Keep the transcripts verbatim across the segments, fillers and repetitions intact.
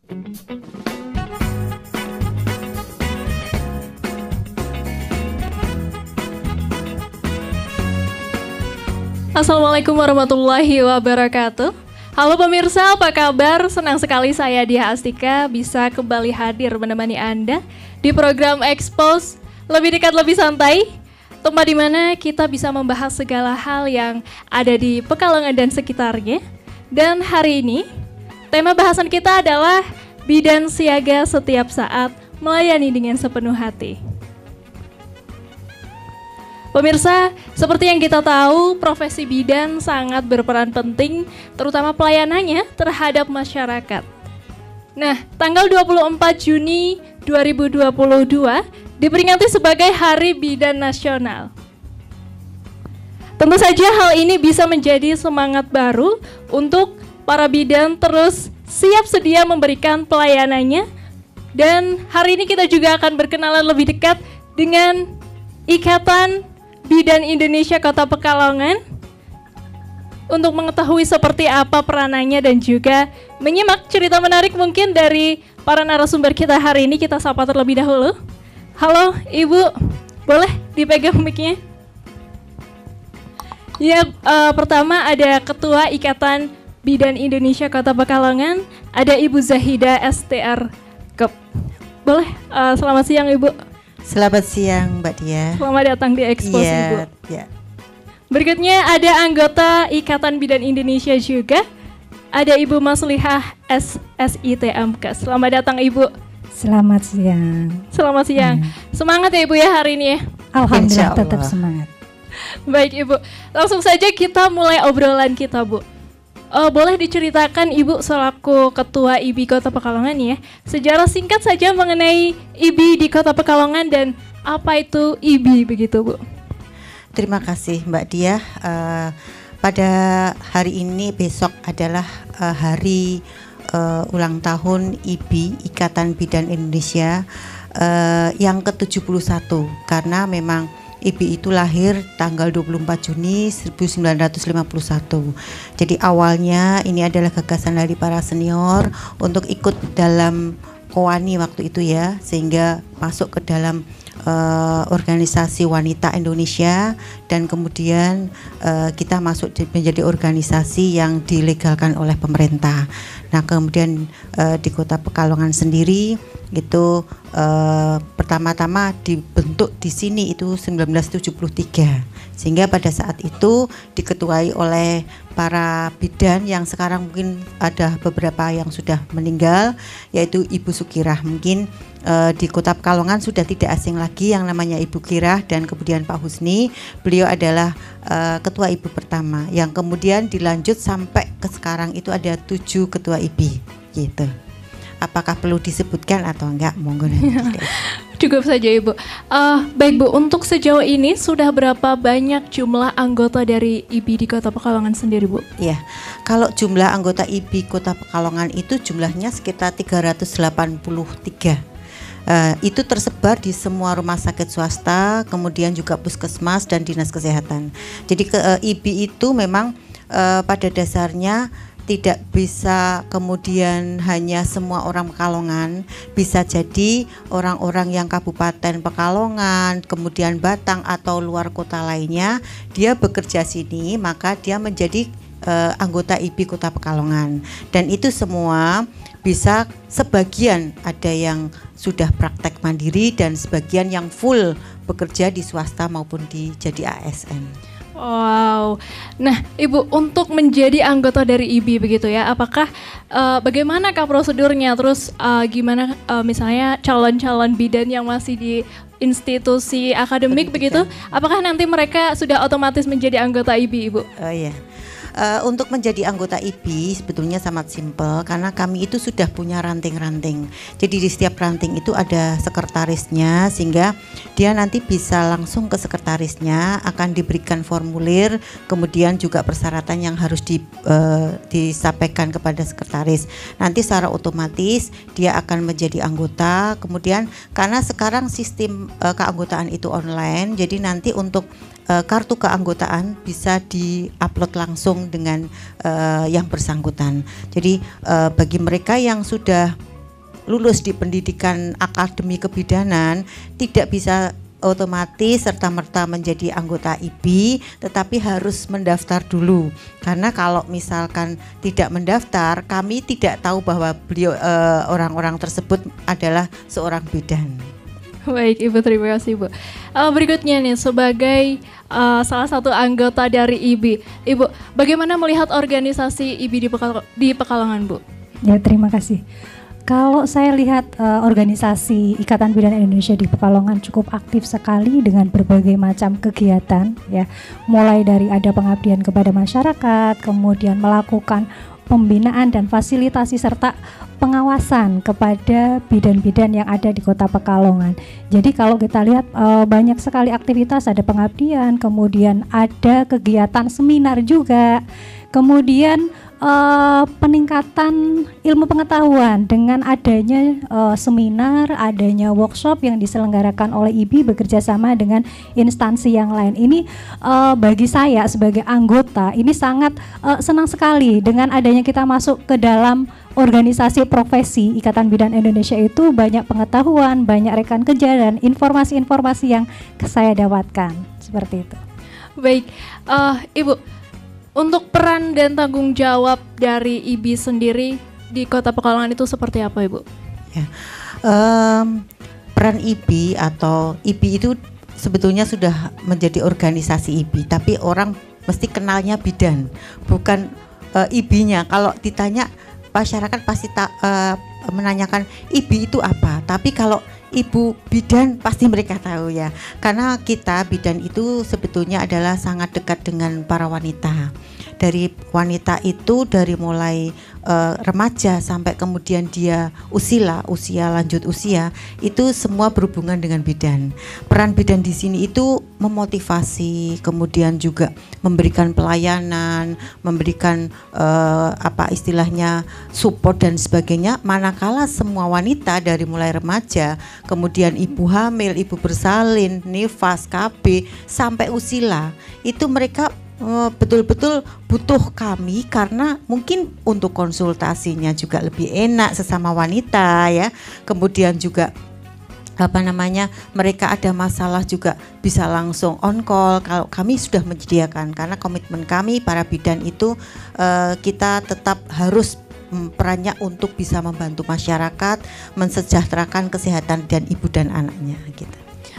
Assalamualaikum warahmatullahi wabarakatuh. Halo pemirsa, apa kabar? Senang sekali saya Diah Astika bisa kembali hadir menemani Anda di program Expose Lebih Dekat Lebih Santai, tempat di mana kita bisa membahas segala hal yang ada di Pekalongan dan sekitarnya. Dan hari ini tema bahasan kita adalah bidan siaga setiap saat melayani dengan sepenuh hati. Pemirsa, seperti yang kita tahu, profesi bidan sangat berperan penting, terutama pelayanannya terhadap masyarakat. Nah, tanggal dua puluh empat Juni dua ribu dua puluh dua diperingati sebagai Hari Bidan Nasional. Tentu saja hal ini bisa menjadi semangat baru untuk para bidan terus siap sedia memberikan pelayanannya. Dan hari ini kita juga akan berkenalan lebih dekat dengan Ikatan Bidan Indonesia Kota Pekalongan untuk mengetahui seperti apa peranannya dan juga menyimak cerita menarik mungkin dari para narasumber kita hari ini. Kita sapa terlebih dahulu. Halo Ibu, boleh dipegang mic-nya? Ya, uh, pertama ada Ketua Ikatan Bidan Indonesia Kota Pekalongan, ada Ibu Zahida S T R Kep. Boleh, uh, selamat siang Ibu. Selamat siang Mbak Dia. Selamat datang di Expose ya, Ibu. Ya. Berikutnya ada anggota Ikatan Bidan Indonesia juga. Ada Ibu Maslihah S S I T M K. Selamat datang Ibu. Selamat siang. Selamat siang. Hmm. Semangat ya Ibu ya hari ini ya. Alhamdulillah tetap semangat. Baik Ibu. Langsung saja kita mulai obrolan kita Bu. Uh, boleh diceritakan Ibu selaku Ketua I B I Kota Pekalongan ya, sejarah singkat saja mengenai I B I di Kota Pekalongan dan apa itu I B I begitu Bu? Terima kasih Mbak Diah. Uh, pada hari ini besok adalah uh, hari uh, ulang tahun I B I Ikatan Bidan Indonesia uh, yang ke tujuh puluh satu, karena memang I B I itu lahir tanggal dua puluh empat Juni seribu sembilan ratus lima puluh satu. Jadi awalnya ini adalah gagasan dari para senior untuk ikut dalam Kowani waktu itu ya, sehingga masuk ke dalam uh, organisasi wanita Indonesia dan kemudian uh, kita masuk di, menjadi organisasi yang dilegalkan oleh pemerintah. Nah, kemudian uh, di Kota Pekalongan sendiri itu uh, pertama-tama dibentuk di sini itu seribu sembilan ratus tujuh puluh tiga, sehingga pada saat itu diketuai oleh para bidan yang sekarang mungkin ada beberapa yang sudah meninggal, yaitu Ibu Sukirah. Mungkin uh, di Kota Pekalongan sudah tidak asing lagi yang namanya Ibu Kirah, dan kemudian Pak Husni, beliau adalah uh, ketua ibu pertama yang kemudian dilanjut sampai ke sekarang itu ada tujuh ketua I B I gitu. Apakah perlu disebutkan atau enggak? Monggo nanti. Cukup saja Ibu. Uh, baik Bu, untuk sejauh ini sudah berapa banyak jumlah anggota dari I B I di Kota Pekalongan sendiri Bu? Iya, kalau jumlah anggota I B I Kota Pekalongan itu jumlahnya sekitar tiga ratus delapan puluh tiga. Uh, itu tersebar di semua rumah sakit swasta, kemudian juga puskesmas dan dinas kesehatan. Jadi ke uh, I B I itu memang uh, pada dasarnya tidak bisa kemudian hanya semua orang Pekalongan, bisa jadi orang-orang yang Kabupaten Pekalongan, kemudian Batang atau luar kota lainnya, dia bekerja sini, maka dia menjadi uh, anggota I B I Kota Pekalongan. Dan itu semua bisa, sebagian ada yang sudah praktek mandiri dan sebagian yang full bekerja di swasta maupun di jadi A S N. Wow, nah Ibu untuk menjadi anggota dari I B I begitu ya, apakah uh, bagaimanakah prosedurnya, terus uh, gimana uh, misalnya calon-calon bidan yang masih di institusi akademik begitu, apakah nanti mereka sudah otomatis menjadi anggota I B I Ibu? Oh iya. Uh, untuk menjadi anggota I B I sebetulnya sangat simpel, karena kami itu sudah punya ranting-ranting. Jadi di setiap ranting itu ada sekretarisnya, sehingga dia nanti bisa langsung ke sekretarisnya, akan diberikan formulir, kemudian juga persyaratan yang harus di, uh, disampaikan kepada sekretaris. Nanti secara otomatis dia akan menjadi anggota. Kemudian karena sekarang sistem uh, keanggotaan itu online, jadi nanti untuk uh, kartu keanggotaan bisa di-upload langsung dengan uh, yang bersangkutan. Jadi uh, bagi mereka yang sudah lulus di pendidikan akademi kebidanan tidak bisa otomatis serta-merta menjadi anggota I B I, tetapi harus mendaftar dulu. Karena kalau misalkan tidak mendaftar, kami tidak tahu bahwa beliau eh, orang-orang tersebut adalah seorang bidan. Baik Ibu, terima kasih Ibu. Uh, berikutnya nih, sebagai uh, salah satu anggota dari I B I, Ibu, bagaimana melihat organisasi I B I di, Pekal- di Pekalongan, Bu? Ya, terima kasih. Kalau saya lihat uh, organisasi Ikatan Bidan Indonesia di Pekalongan cukup aktif sekali dengan berbagai macam kegiatan, ya, mulai dari ada pengabdian kepada masyarakat, kemudian melakukan pembinaan dan fasilitasi serta pengawasan kepada bidan-bidan yang ada di Kota Pekalongan. Jadi kalau kita lihat uh, banyak sekali aktivitas, ada pengabdian, kemudian ada kegiatan seminar juga, kemudian uh, peningkatan ilmu pengetahuan dengan adanya uh, seminar, adanya workshop yang diselenggarakan oleh I B I bekerja sama dengan instansi yang lain. Ini uh, bagi saya sebagai anggota ini sangat uh, senang sekali dengan adanya kita masuk ke dalam organisasi profesi Ikatan Bidan Indonesia. Itu banyak pengetahuan, banyak rekan kerja dan informasi-informasi yang saya dapatkan seperti itu. Baik, uh, Ibu, untuk peran dan tanggung jawab dari I B I sendiri di Kota Pekalongan itu seperti apa, Ibu? Ya, um, peran I B I atau I B I itu sebetulnya sudah menjadi organisasi I B I, tapi orang mesti kenalnya bidan, bukan uh, I B I-nya. Kalau ditanya masyarakat pasti tak uh, menanyakan I B I itu apa, tapi kalau Ibu bidan pasti mereka tahu ya, karena kita bidan itu sebetulnya adalah sangat dekat dengan para wanita. Dari wanita itu dari mulai uh, remaja sampai kemudian dia usila, usia lanjut usia, itu semua berhubungan dengan bidan. Peran bidan di sini itu memotivasi, kemudian juga memberikan pelayanan, memberikan uh, apa istilahnya support dan sebagainya. Manakala semua wanita dari mulai remaja, kemudian ibu hamil, ibu bersalin, nifas, K B sampai usila, itu mereka betul-betul butuh kami karena mungkin untuk konsultasinya juga lebih enak sesama wanita ya. Kemudian juga apa namanya, mereka ada masalah juga bisa langsung on call kalau kami sudah menyediakan, karena komitmen kami para bidan itu uh, kita tetap harus perannya untuk bisa membantu masyarakat, mensejahterakan kesehatan dan ibu dan anaknya gitu.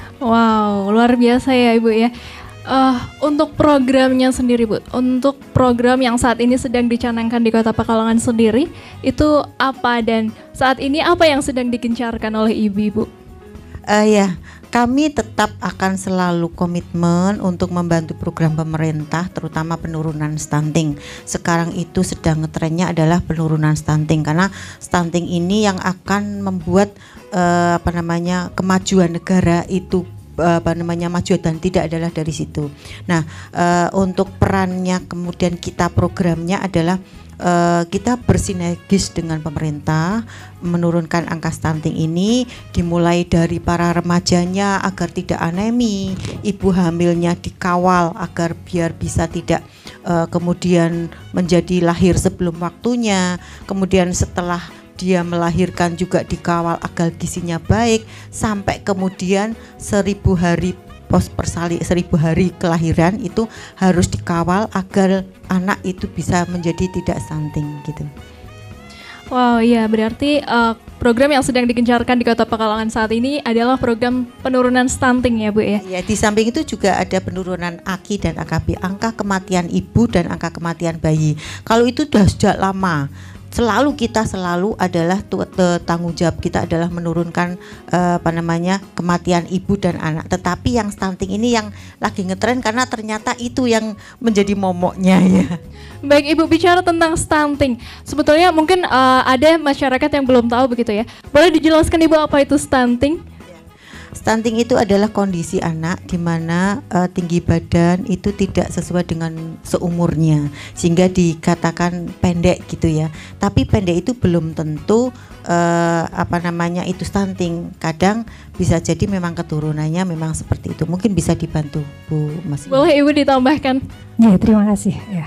Wow, luar biasa ya Ibu ya. Uh, untuk programnya sendiri Bu, untuk program yang saat ini sedang dicanangkan di Kota Pekalongan sendiri, itu apa dan saat ini apa yang sedang digencarkan oleh I B I Bu? Uh, ya, kami tetap akan selalu komitmen untuk membantu program pemerintah, terutama penurunan stunting. Sekarang itu sedang ngetrennya adalah penurunan stunting, karena stunting ini yang akan membuat uh, apa namanya kemajuan negara itu apa namanya maju dan tidak adalah dari situ. Nah, uh, untuk perannya kemudian kita programnya adalah uh, kita bersinergis dengan pemerintah menurunkan angka stunting ini, dimulai dari para remajanya agar tidak anemi, ibu hamilnya dikawal agar biar bisa tidak uh, kemudian menjadi lahir sebelum waktunya, kemudian setelah dia melahirkan juga dikawal agar gizinya baik, sampai kemudian seribu hari pos persali, seribu hari kelahiran itu harus dikawal agar anak itu bisa menjadi tidak stunting gitu. Wow, iya berarti uh, program yang sedang digencarkan di Kota Pekalongan saat ini adalah program penurunan stunting ya Bu ya? Ya, di samping itu juga ada penurunan A K I dan A K B, angka kematian ibu dan angka kematian bayi. Kalau itu sudah sejak lama. Selalu kita selalu adalah tanggung jawab kita adalah menurunkan uh, apa namanya kematian ibu dan anak. Tetapi yang stunting ini yang lagi ngetren karena ternyata itu yang menjadi momoknya ya. Baik Ibu, bicara tentang stunting, sebetulnya mungkin uh, ada masyarakat yang belum tahu begitu ya. Boleh dijelaskan Ibu apa itu stunting? Stunting itu adalah kondisi anak di mana uh, tinggi badan itu tidak sesuai dengan seumurnya sehingga dikatakan pendek gitu ya. Tapi pendek itu belum tentu uh, apa namanya itu stunting. Kadang bisa jadi memang keturunannya memang seperti itu. Mungkin bisa dibantu Bu Mas. Boleh Ibu ditambahkan? Ya, terima kasih ya.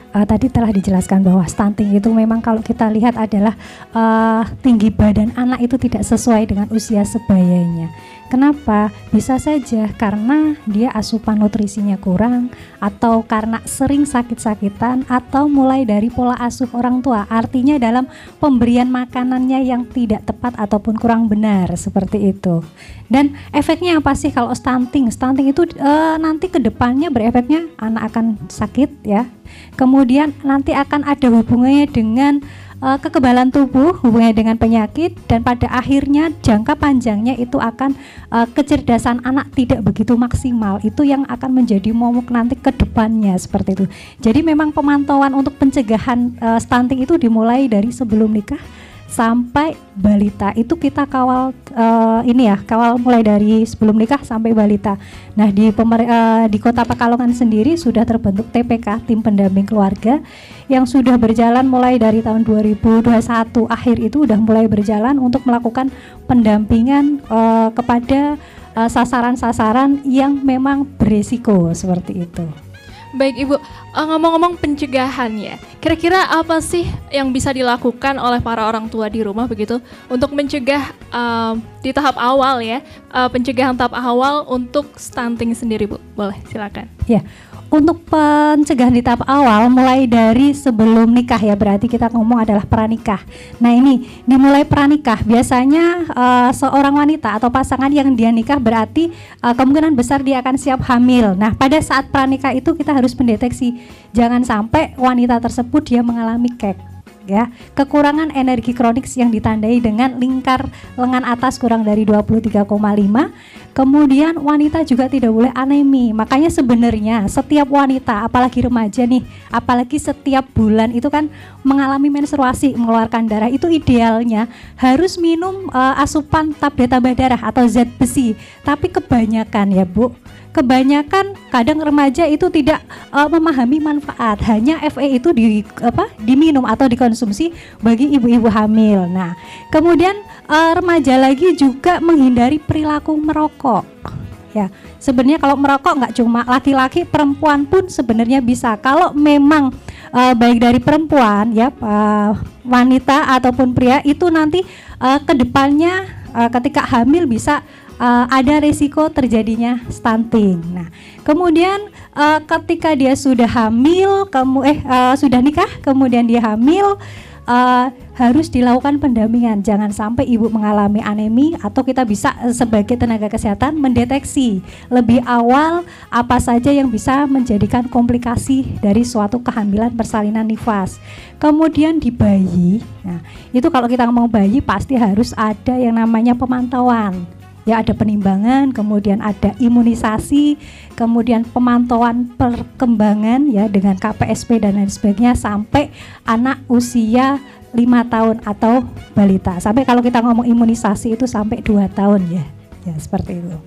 uh, tadi telah dijelaskan bahwa stunting itu memang kalau kita lihat adalah uh, tinggi badan anak itu tidak sesuai dengan usia sebayanya. Kenapa? Bisa saja karena dia asupan nutrisinya kurang, atau karena sering sakit-sakitan, atau mulai dari pola asuh orang tua. Artinya dalam pemberian makanannya yang tidak tepat ataupun kurang benar, seperti itu. Dan efeknya apa sih kalau stunting? Stunting itu e, nanti ke depannya berefeknya anak akan sakit ya. Kemudian nanti akan ada hubungannya dengan uh, kekebalan tubuh, hubungannya dengan penyakit, dan pada akhirnya jangka panjangnya itu akan uh, kecerdasan anak tidak begitu maksimal. Itu yang akan menjadi momok nanti ke depannya, seperti itu. Jadi memang pemantauan untuk pencegahan uh, stunting itu dimulai dari sebelum nikah sampai balita. Itu kita kawal uh, ini ya, kawal mulai dari sebelum nikah sampai balita. Nah, di pemer- uh, di Kota Pekalongan sendiri sudah terbentuk T P K, tim pendamping keluarga, yang sudah berjalan mulai dari tahun dua ribu dua puluh satu akhir itu udah mulai berjalan untuk melakukan pendampingan uh, kepada uh, sasaran-sasaran yang memang beresiko, seperti itu. Baik Ibu, uh, ngomong-ngomong pencegahan ya, kira-kira apa sih yang bisa dilakukan oleh para orang tua di rumah begitu untuk mencegah uh, di tahap awal ya, uh, pencegahan tahap awal untuk stunting sendiri Bu? Boleh, silakan. Ya, untuk pencegahan di tahap awal mulai dari sebelum nikah ya, berarti kita ngomong adalah pranikah. Nah ini dimulai pranikah, biasanya uh, seorang wanita atau pasangan yang dia nikah berarti uh, kemungkinan besar dia akan siap hamil. Nah pada saat pranikah itu kita harus mendeteksi, jangan sampai wanita tersebut dia mengalami kek, ya, kekurangan energi kronik yang ditandai dengan lingkar lengan atas kurang dari dua puluh tiga koma lima. Kemudian wanita juga tidak boleh anemi. Makanya sebenarnya setiap wanita, apalagi remaja nih, apalagi setiap bulan itu kan mengalami menstruasi, mengeluarkan darah, itu idealnya harus minum uh, asupan tablet tambah darah atau zat besi. Tapi kebanyakan ya Bu, kebanyakan kadang remaja itu tidak uh, memahami manfaat, hanya F E itu di apa diminum atau dikonsumsi bagi ibu-ibu hamil. Nah, kemudian uh, remaja lagi juga menghindari perilaku merokok. Ya, sebenarnya kalau merokok nggak cuma laki-laki, perempuan pun sebenarnya bisa. Kalau memang uh, baik dari perempuan ya, uh, wanita ataupun pria itu nanti uh, kedepannya uh, ketika hamil bisa Uh, ada risiko terjadinya stunting. Nah, kemudian uh, ketika dia sudah hamil, kamu eh uh, sudah nikah, kemudian dia hamil, uh, harus dilakukan pendampingan. Jangan sampai ibu mengalami anemi, atau kita bisa uh, sebagai tenaga kesehatan mendeteksi lebih awal apa saja yang bisa menjadikan komplikasi dari suatu kehamilan persalinan nifas. Kemudian di bayi, nah itu kalau kita ngomong bayi pasti harus ada yang namanya pemantauan. Ya, ada penimbangan, kemudian ada imunisasi, kemudian pemantauan perkembangan ya dengan K P S P dan lain sebagainya sampai anak usia lima tahun atau balita. Sampai kalau kita ngomong imunisasi itu sampai dua tahun ya. Ya, seperti itu.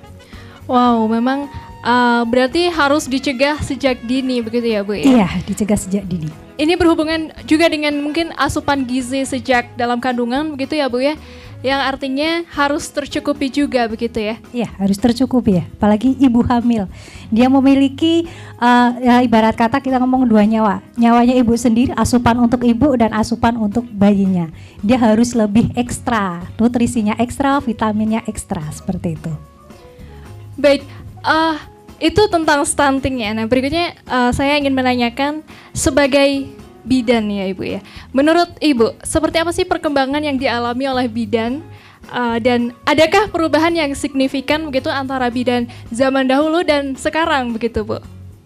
Wow, memang uh, berarti harus dicegah sejak dini begitu ya Bu ya? Iya, dicegah sejak dini. Ini berhubungan juga dengan mungkin asupan gizi sejak dalam kandungan begitu ya Bu ya? Yang artinya harus tercukupi juga begitu ya? Iya, harus tercukupi ya, apalagi ibu hamil. Dia memiliki uh, ya, ibarat kata kita ngomong dua nyawa. Nyawanya ibu sendiri, asupan untuk ibu dan asupan untuk bayinya. Dia harus lebih ekstra, nutrisinya ekstra, vitaminnya ekstra, seperti itu. Baik, uh, itu tentang stunting ya. Nah berikutnya uh, saya ingin menanyakan sebagai bidan ya Ibu ya. Menurut Ibu, seperti apa sih perkembangan yang dialami oleh bidan uh, dan adakah perubahan yang signifikan begitu antara bidan zaman dahulu dan sekarang begitu Bu?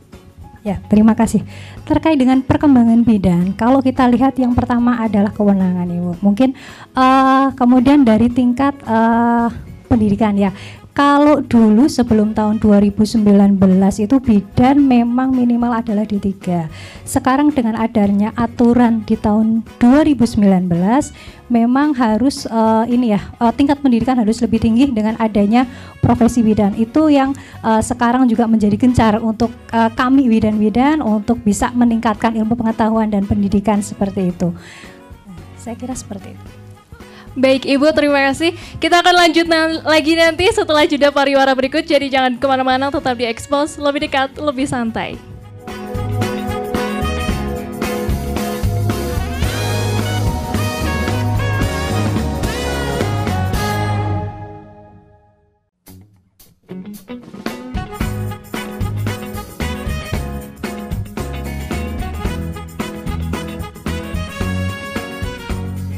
Ya, terima kasih. Terkait dengan perkembangan bidan, kalau kita lihat yang pertama adalah kewenangan Ibu. Mungkin uh, kemudian dari tingkat uh, pendidikan ya. Kalau dulu sebelum tahun dua ribu sembilan belas itu bidan memang minimal adalah D tiga. Sekarang dengan adanya aturan di tahun dua ribu sembilan belas memang harus uh, ini ya uh, tingkat pendidikan harus lebih tinggi dengan adanya profesi bidan. Itu yang uh, sekarang juga menjadi gencar untuk uh, kami bidan-bidan untuk bisa meningkatkan ilmu pengetahuan dan pendidikan seperti itu. Nah, saya kira seperti itu. Baik Ibu, terima kasih. Kita akan lanjut na- lagi nanti setelah jeda pariwara berikut. Jadi jangan kemana-mana, tetap di Expose, lebih dekat, lebih santai.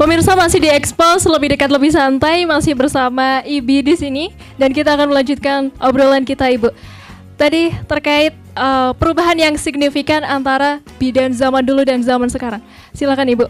Pemirsa masih di Expose, lebih dekat lebih santai, masih bersama Ibi di sini dan kita akan melanjutkan obrolan kita, Ibu. Tadi terkait uh, perubahan yang signifikan antara bidan zaman dulu dan zaman sekarang. Silakan Ibu.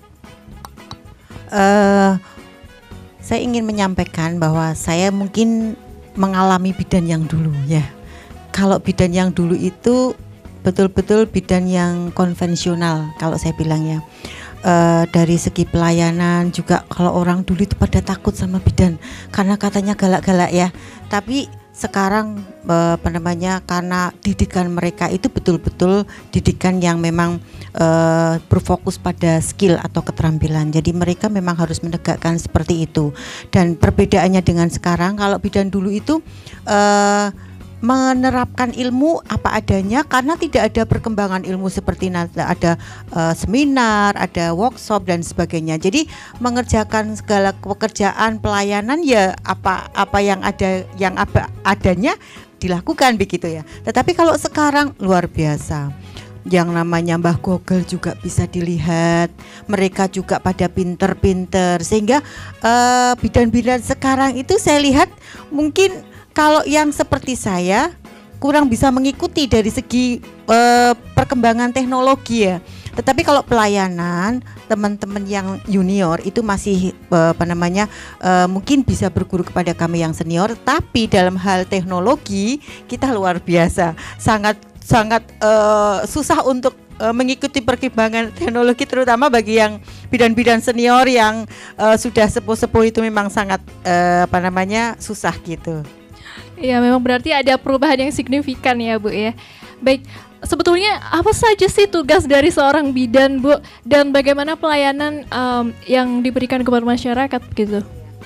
Uh, saya ingin menyampaikan bahwa saya mungkin mengalami bidan yang dulu ya. Kalau bidan yang dulu itu betul-betul bidan yang konvensional kalau saya bilang ya. Uh, dari segi pelayanan juga kalau orang dulu itu pada takut sama bidan karena katanya galak-galak ya. Tapi sekarang uh, apa namanya, karena didikan mereka itu betul-betul didikan yang memang uh, berfokus pada skill atau keterampilan. Jadi mereka memang harus menegakkan seperti itu. Dan perbedaannya dengan sekarang, kalau bidan dulu itu uh, menerapkan ilmu apa adanya karena tidak ada perkembangan ilmu seperti ada uh, seminar, ada workshop dan sebagainya. Jadi mengerjakan segala pekerjaan pelayanan ya apa apa yang ada yang apa adanya dilakukan begitu ya. Tetapi kalau sekarang luar biasa. Yang namanya Mbah Google juga bisa dilihat, mereka juga pada pinter-pinter sehingga uh, bidan-bidan sekarang itu saya lihat mungkin kalau yang seperti saya kurang bisa mengikuti dari segi uh, perkembangan teknologi ya. Tetapi kalau pelayanan teman-teman yang junior itu masih uh, apa namanya uh, mungkin bisa berguru kepada kami yang senior. Tapi dalam hal teknologi kita luar biasa, sangat sangat uh, susah untuk uh, mengikuti perkembangan teknologi, terutama bagi yang bidan-bidan senior yang uh, sudah sepuh-sepuh itu memang sangat uh, apa namanya susah gitu. Ya memang berarti ada perubahan yang signifikan ya Bu ya. Baik, sebetulnya apa saja sih tugas dari seorang bidan Bu, dan bagaimana pelayanan um, yang diberikan kepada masyarakat gitu?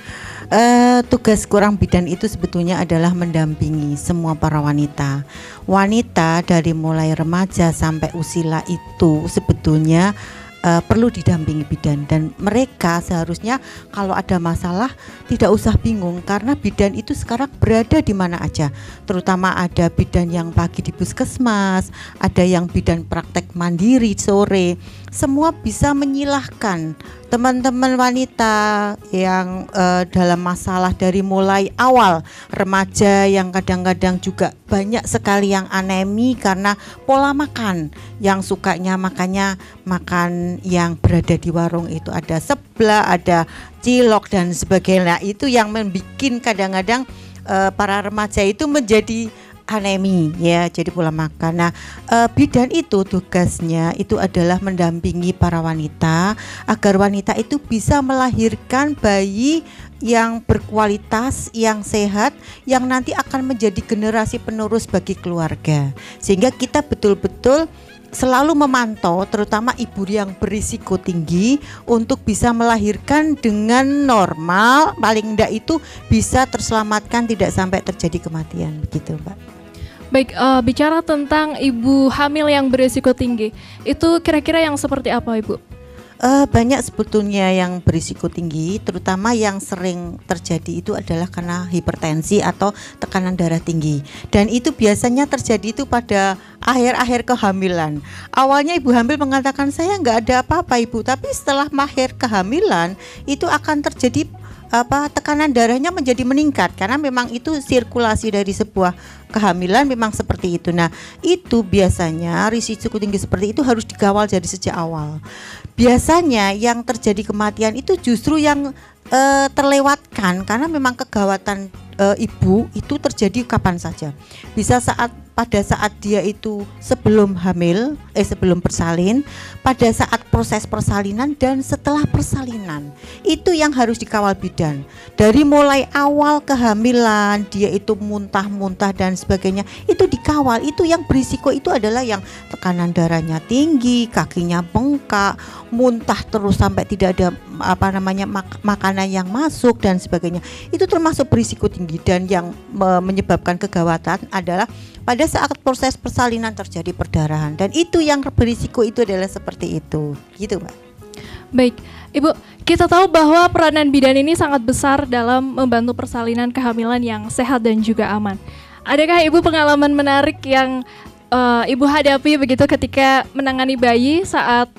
Uh, tugas seorang bidan itu sebetulnya adalah mendampingi semua para wanita. Wanita dari mulai remaja sampai usila itu sebetulnya Uh, perlu didampingi bidan, dan mereka seharusnya kalau ada masalah tidak usah bingung karena bidan itu sekarang berada di mana aja. Terutama ada bidan yang pagi di puskesmas, ada yang bidan praktek mandiri sore. Semua bisa menyilahkan teman-teman wanita yang uh, dalam masalah dari mulai awal, remaja yang kadang-kadang juga banyak sekali yang anemi karena pola makan, yang sukanya makannya makan yang berada di warung itu ada seblak, ada cilok dan sebagainya. Itu yang membuat kadang-kadang uh, para remaja itu menjadi anemi ya, jadi pola makan. Nah, uh, bidan itu tugasnya itu adalah mendampingi para wanita agar wanita itu bisa melahirkan bayi yang berkualitas, yang sehat, yang nanti akan menjadi generasi penerus bagi keluarga. Sehingga kita betul-betul selalu memantau terutama ibu yang berisiko tinggi untuk bisa melahirkan dengan normal, paling enggak itu bisa terselamatkan, tidak sampai terjadi kematian begitu Mbak. Baik, uh, bicara tentang ibu hamil yang berisiko tinggi, itu kira-kira yang seperti apa Ibu? Uh, banyak sebetulnya yang berisiko tinggi, terutama yang sering terjadi itu adalah karena hipertensi atau tekanan darah tinggi. Dan itu biasanya terjadi itu pada akhir-akhir kehamilan. Awalnya ibu hamil mengatakan saya nggak ada apa-apa ibu, tapi setelah akhir kehamilan itu akan terjadi apa tekanan darahnya menjadi meningkat karena memang itu sirkulasi dari sebuah kehamilan memang seperti itu. Nah, itu biasanya risiko tinggi seperti itu harus dikawal dari sejak awal. Biasanya yang terjadi kematian itu justru yang uh, terlewatkan karena memang kegawatan uh, ibu itu terjadi kapan saja. Bisa saat pada saat dia itu sebelum hamil, eh sebelum bersalin, pada saat proses persalinan dan setelah persalinan. Itu yang harus dikawal bidan. Dari mulai awal kehamilan dia itu muntah-muntah dan sebagainya, itu dikawal. Itu yang berisiko itu adalah yang tekanan darahnya tinggi, kakinya bengkak, muntah terus sampai tidak ada apa namanya mak- makanan yang masuk dan sebagainya. Itu termasuk berisiko tinggi, dan yang me- menyebabkan kegawatan adalah pada saat proses persalinan terjadi perdarahan, dan itu yang berisiko itu adalah seperti itu, gitu Mbak. Baik, Ibu, kita tahu bahwa peranan bidan ini sangat besar dalam membantu persalinan kehamilan yang sehat dan juga aman. Adakah Ibu pengalaman menarik yang uh, Ibu hadapi begitu ketika menangani bayi saat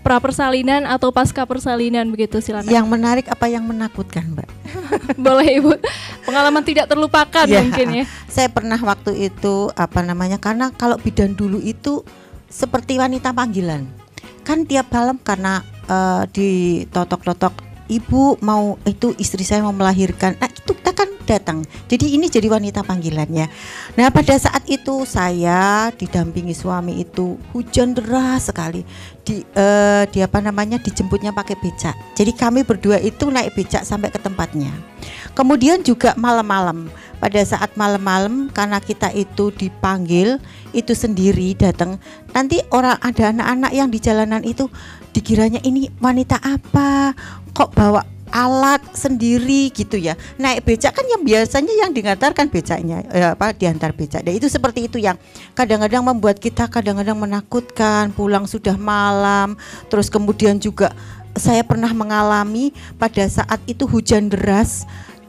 pra persalinan atau pasca persalinan begitu, silakan. Yang menarik apa yang menakutkan, Mbak? Boleh Ibu. Pengalaman tidak terlupakan ya, mungkin ya. Saya pernah waktu itu apa namanya, karena kalau bidan dulu itu seperti wanita panggilan. Kan tiap malam karena uh, ditotok-totok, ibu mau itu istri saya mau melahirkan. Nah, itu kita kan datang. Jadi ini jadi wanita panggilannya. Nah, pada saat itu saya didampingi suami itu hujan deras sekali. Di uh, di apa namanya dijemputnya pakai becak. Jadi kami berdua itu naik becak sampai ke tempatnya. Kemudian juga malam-malam. Pada saat malam-malam karena kita itu dipanggil itu sendiri datang. Nanti orang ada anak-anak yang di jalanan itu dikiranya ini wanita apa, kok bawa alat sendiri gitu ya. Naik becak kan yang biasanya yang diantarkan becaknya eh, apa diantar becak. Dan itu seperti itu yang kadang-kadang membuat kita kadang-kadang menakutkan, pulang sudah malam. Terus kemudian juga saya pernah mengalami pada saat itu hujan deras.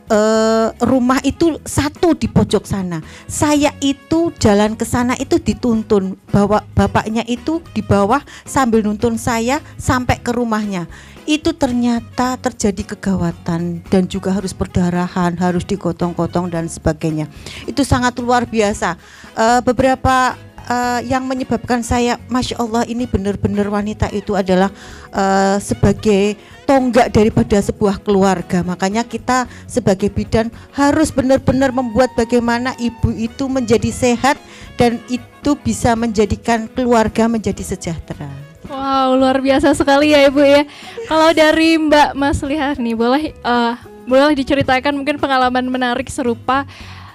Uh, rumah itu satu di pojok sana. Saya itu jalan ke sana itu dituntun, bawa bapaknya itu di bawah sambil nuntun saya sampai ke rumahnya. Itu ternyata terjadi kegawatan dan juga harus perdarahan, harus digotong-gotong dan sebagainya. Itu sangat luar biasa. Uh, beberapa Uh, yang menyebabkan saya, Masya Allah, ini benar-benar wanita itu adalah uh, sebagai tonggak daripada sebuah keluarga. Makanya kita sebagai bidan harus benar-benar membuat bagaimana ibu itu menjadi sehat dan itu bisa menjadikan keluarga menjadi sejahtera. Wow, luar biasa sekali ya Ibu ya. Kalau dari Mbak Maslihah nih, boleh uh, boleh diceritakan mungkin pengalaman menarik serupa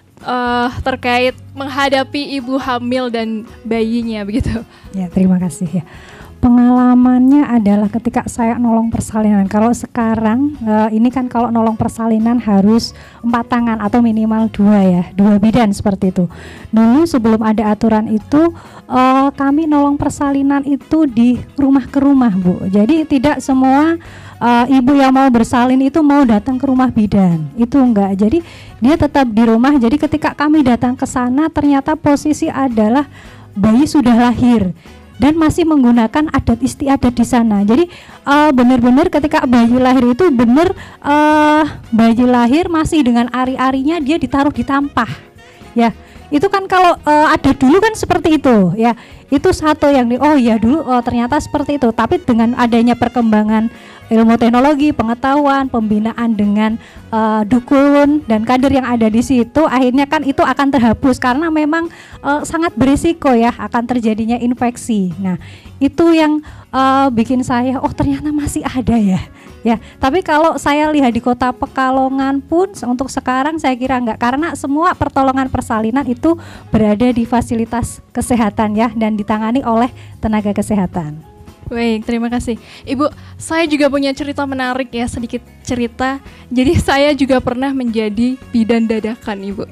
Uh, terkait menghadapi ibu hamil dan bayinya begitu. Ya, terima kasih ya. Pengalamannya adalah ketika saya nolong persalinan. Kalau sekarang uh, ini kan kalau nolong persalinan harus empat tangan atau minimal dua ya, dua bidan seperti itu. Dulu sebelum ada aturan itu uh, kami nolong persalinan itu di rumah ke rumah, Bu. Jadi tidak semua Uh, ibu yang mau bersalin itu mau datang ke rumah bidan, itu enggak. Jadi dia tetap di rumah. Jadi ketika kami datang ke sana ternyata posisi adalah bayi sudah lahir dan masih menggunakan adat istiadat di sana. Jadi uh, benar-benar ketika bayi lahir itu benar uh, bayi lahir masih dengan ari-arinya dia ditaruh di tampah. Ya, itu kan kalau uh, ada dulu kan seperti itu. Ya, itu satu yang di, oh ya dulu oh, ternyata seperti itu. Tapi dengan adanya perkembangan ilmu teknologi, pengetahuan, pembinaan dengan uh, dukun dan kader yang ada di situ, akhirnya kan itu akan terhapus karena memang uh, sangat berisiko ya akan terjadinya infeksi. Nah, itu yang uh, bikin saya oh ternyata masih ada ya. Ya, tapi kalau saya lihat di Kota Pekalongan pun untuk sekarang saya kira enggak, karena semua pertolongan persalinan itu berada di fasilitas kesehatan ya dan ditangani oleh tenaga kesehatan. Baik, terima kasih Ibu. Saya juga punya cerita menarik ya, sedikit cerita. Jadi saya juga pernah menjadi bidan dadakan Ibu.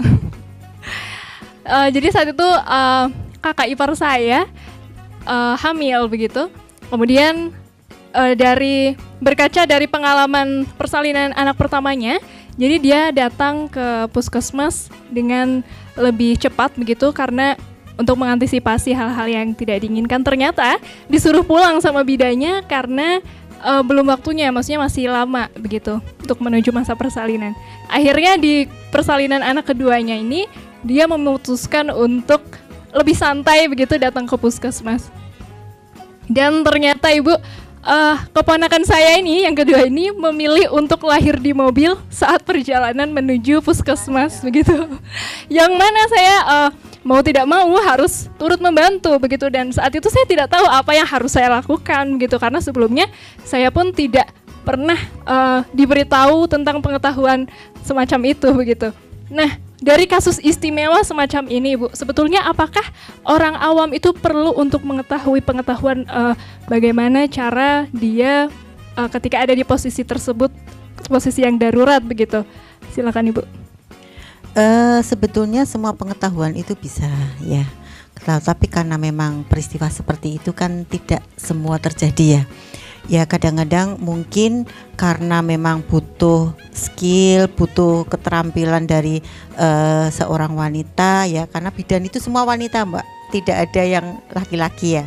uh, Jadi saat itu uh, kakak ipar saya uh, hamil begitu. Kemudian uh, dari berkaca dari pengalaman persalinan anak pertamanya, jadi dia datang ke puskesmas dengan lebih cepat begitu karena untuk mengantisipasi hal-hal yang tidak diinginkan. Ternyata disuruh pulang sama bidannya karena uh, belum waktunya, maksudnya masih lama begitu untuk menuju masa persalinan. Akhirnya di persalinan anak keduanya ini dia memutuskan untuk lebih santai begitu datang ke puskesmas. Dan ternyata Ibu, uh, keponakan saya ini yang kedua ini memilih untuk lahir di mobil saat perjalanan menuju puskesmas begitu. Yang mana saya uh, mau tidak mau harus turut membantu begitu, dan saat itu saya tidak tahu apa yang harus saya lakukan begitu karena sebelumnya saya pun tidak pernah uh, diberitahu tentang pengetahuan semacam itu begitu. Nah, dari kasus istimewa semacam ini Ibu, sebetulnya apakah orang awam itu perlu untuk mengetahui pengetahuan uh, bagaimana cara dia uh, ketika ada di posisi tersebut, posisi yang darurat begitu? Silakan Ibu. Uh, sebetulnya semua pengetahuan itu bisa ya, tapi karena memang peristiwa seperti itu kan tidak semua terjadi ya. Ya kadang-kadang mungkin karena memang butuh skill, butuh keterampilan dari uh, seorang wanita ya, karena bidan itu semua wanita Mbak, tidak ada yang laki-laki ya.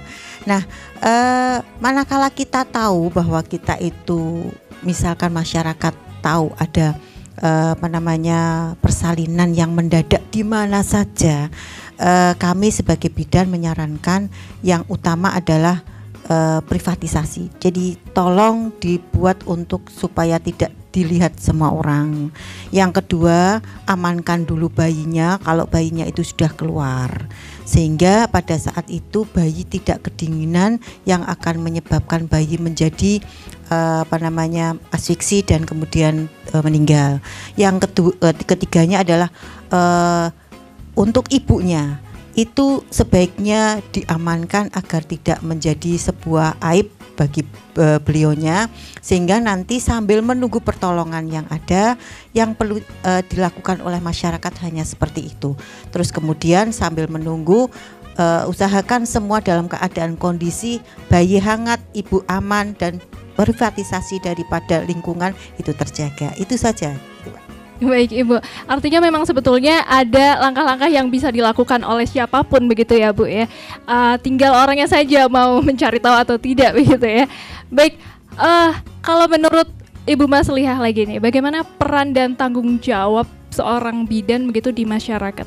Nah, eh, manakala kita tahu bahwa kita itu, misalkan masyarakat tahu ada eh, apa namanya persalinan yang mendadak di mana saja, eh, kami sebagai bidan menyarankan yang utama adalah eh, privatisasi. Jadi tolong dibuat untuk supaya tidak dilihat semua orang. Yang kedua, amankan dulu bayinya kalau bayinya itu sudah keluar, sehingga pada saat itu bayi tidak kedinginan yang akan menyebabkan bayi menjadi uh, apa namanya asfiksi dan kemudian uh, meninggal. Yang kedua, uh, ketiganya adalah uh, untuk ibunya itu sebaiknya diamankan agar tidak menjadi sebuah aib bagi uh, beliaunya, sehingga nanti sambil menunggu pertolongan yang ada yang perlu uh, dilakukan oleh masyarakat hanya seperti itu. Terus kemudian sambil menunggu uh, usahakan semua dalam keadaan kondisi bayi hangat, ibu aman, dan privatisasi daripada lingkungan itu terjaga. Itu saja. Baik Ibu, artinya memang sebetulnya ada langkah-langkah yang bisa dilakukan oleh siapapun begitu ya Bu ya. Uh, tinggal orangnya saja mau mencari tahu atau tidak begitu ya. Baik, uh, kalau menurut Ibu Mas Lihah lagi nih, bagaimana peran dan tanggung jawab seorang bidan begitu di masyarakat?